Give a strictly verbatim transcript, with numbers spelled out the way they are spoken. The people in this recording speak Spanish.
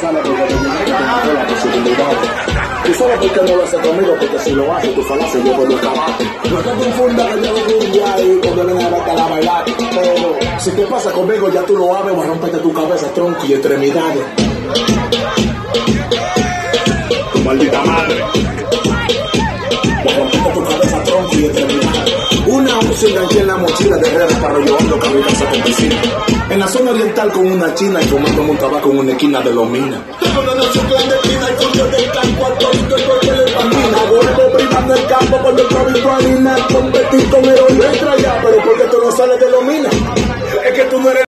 mala porque te llené que tengo la posibilidad. Tú sabes por qué no lo haces conmigo, porque si lo haces, tu falacia yo puedo acabar. No te confundas que yo voy un día y cuando venga a verte a la bailar. Pero si te pasa conmigo, ya tú lo sabes, voy a romperte tu cabeza, tronco y extremidades. Tu maldita madre. Voy a romperte tu cabeza, tronco y extremidades. Una once enganché en la mochila de Herrera para Arroyo Hondo, Carrera setenta y cinco. En la zona oriental con una china y fumando un tabaco en una esquina de los minas. Tengo una noche clandestina y con Dios del campo al todito y porque le pandina. Vuelvo privando el campo cuando el cabito anima. Competir con el hombre extra ya, pero porque tú no sales de los minas. Es que tú no eres